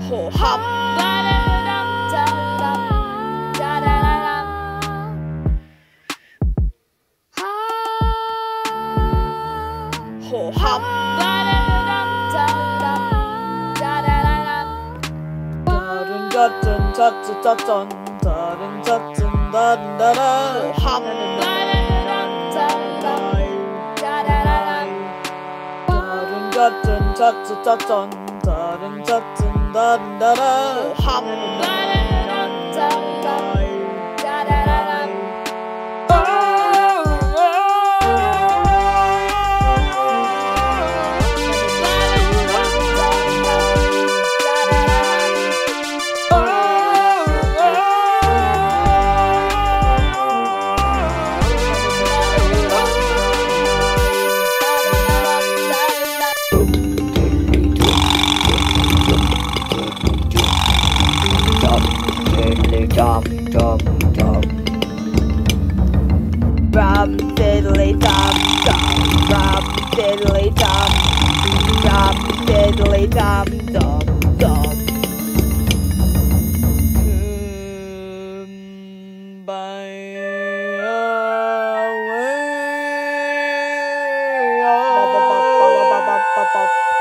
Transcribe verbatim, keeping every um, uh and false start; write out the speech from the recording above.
Ho hop. Ho hop. Dun dun dun dun dun dun dun dun dun dun dun. Hop. Dun dun dun dun dun dun dun dun dun dun dun. Hop. Dum dum dum. Rum diddly dum dum. Rum diddly dum. Rum diddly dum dum dum. Kumbaya.